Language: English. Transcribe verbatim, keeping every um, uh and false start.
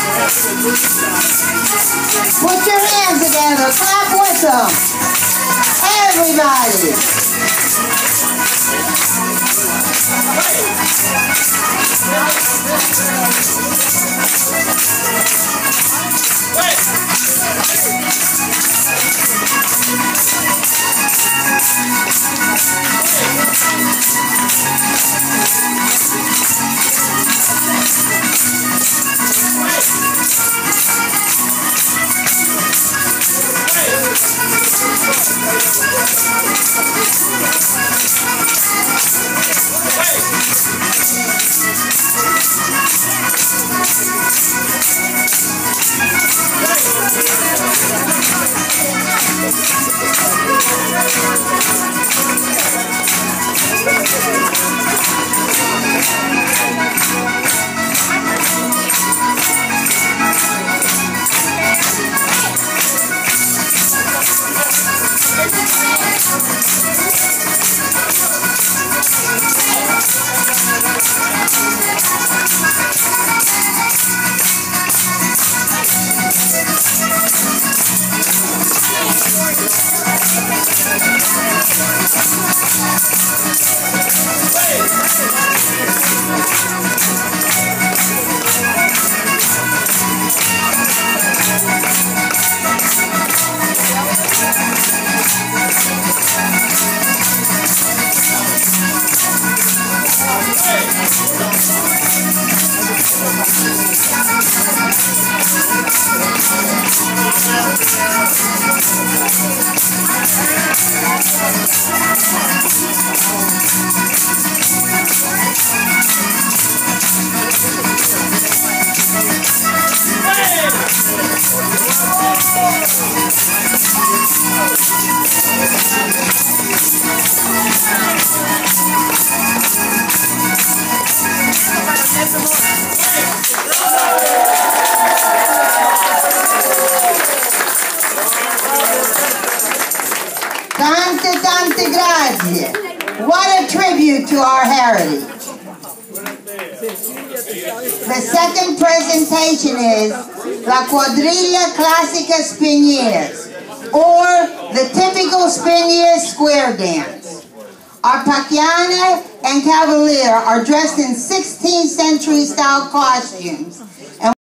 Put your hands together. Clap with them. Everybody. Tante, tante grazie. What a tribute to our heritage. The second presentation is La Quadrilla Classica Spiniers, or the typical Spinier square dance. Our Pacchiana and Cavalier are dressed in sixteenth century style costumes